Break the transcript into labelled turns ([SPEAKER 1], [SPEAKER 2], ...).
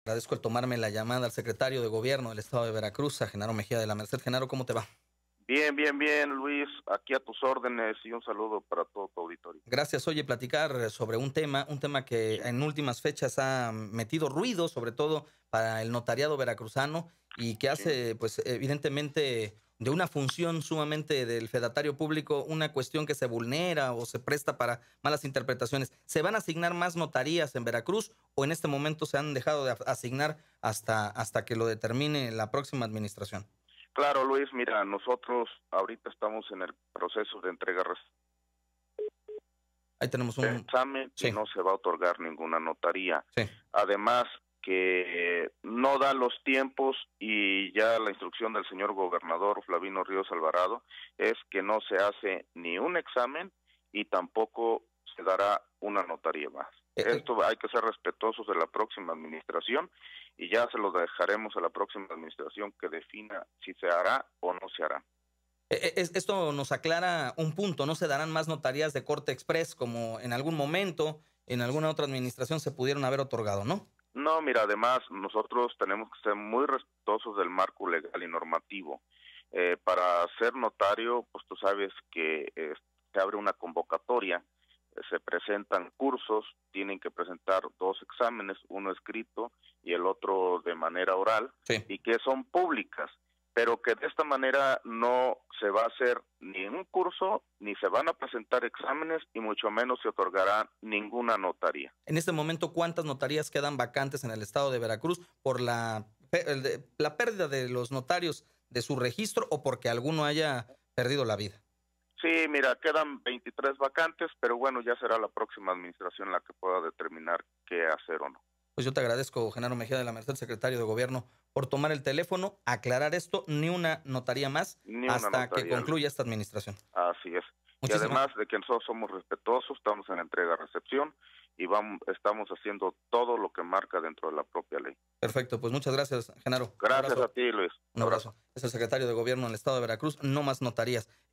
[SPEAKER 1] Agradezco el tomarme la llamada al secretario de Gobierno del Estado de Veracruz, a Genaro Mejía de la Merced. Genaro, ¿cómo te va?
[SPEAKER 2] Bien, bien, bien, Luis, aquí a tus órdenes y un saludo para todo tu auditorio.
[SPEAKER 1] Gracias. Oye, platicar sobre un tema que
[SPEAKER 2] Sí,
[SPEAKER 1] en últimas fechas ha metido ruido, sobre todo para el notariado veracruzano, y que
[SPEAKER 2] sí.
[SPEAKER 1] hace, pues, evidentemente, de una función sumamente del fedatario público, una cuestión que se vulnera o se presta para malas interpretaciones. ¿Se van a asignar más notarías en Veracruz o en este momento se han dejado de asignar hasta que lo determine la próxima administración?
[SPEAKER 2] Claro, Luis, mira, nosotros ahorita estamos en el proceso de entrega
[SPEAKER 1] Ahí tenemos
[SPEAKER 2] de
[SPEAKER 1] un...
[SPEAKER 2] examen y
[SPEAKER 1] Sí,
[SPEAKER 2] no se va a otorgar ninguna notaría.
[SPEAKER 1] sí.
[SPEAKER 2] Además, que no da los tiempos y ya la instrucción del señor gobernador Flavino Ríos Alvarado es que no se hace ni un examen y tampoco se dará una notaría más.
[SPEAKER 1] Eh, eh,
[SPEAKER 2] Esto hay que ser respetuosos de la próxima administración y ya se lo dejaremos a la próxima administración que defina si se hará o no se hará.
[SPEAKER 1] Esto nos aclara un punto, no se darán más notarías de corte express como en algún momento, en alguna otra administración se pudieron haber otorgado, ¿no?
[SPEAKER 2] No, mira, además nosotros tenemos que ser muy respetuosos del marco legal y normativo. Para ser notario, pues tú sabes que se abre una convocatoria, se presentan cursos, tienen que presentar dos exámenes, uno escrito y el otro de manera oral,
[SPEAKER 1] Sí.
[SPEAKER 2] y que son públicas, pero que de esta manera no se va a hacer ni un curso, ni se van a presentar exámenes, y mucho menos se otorgará ninguna notaría.
[SPEAKER 1] En este momento, ¿cuántas notarías quedan vacantes en el estado de Veracruz por la pérdida de los notarios de su registro o porque alguno haya perdido la vida?
[SPEAKER 2] Sí, mira, quedan 23 vacantes, pero bueno, ya será la próxima administración la que pueda determinar qué hacer o no.
[SPEAKER 1] Pues yo te agradezco, Genaro Mejía de la Merced, secretario de Gobierno, por tomar el teléfono, aclarar esto, ni una notaría más
[SPEAKER 2] Ni una
[SPEAKER 1] hasta que
[SPEAKER 2] notaría, Luis.
[SPEAKER 1] concluya esta administración.
[SPEAKER 2] Así es. Y
[SPEAKER 1] Muchísimas.
[SPEAKER 2] además de que nosotros somos respetuosos, estamos en entrega-recepción y estamos haciendo todo lo que marca dentro de la propia ley.
[SPEAKER 1] Perfecto, pues muchas gracias, Genaro. Un
[SPEAKER 2] Gracias a
[SPEAKER 1] abrazo.
[SPEAKER 2] ti, Luis.
[SPEAKER 1] Un
[SPEAKER 2] Un abrazo.
[SPEAKER 1] abrazo. Es el secretario de Gobierno en el estado de Veracruz. No más notarías.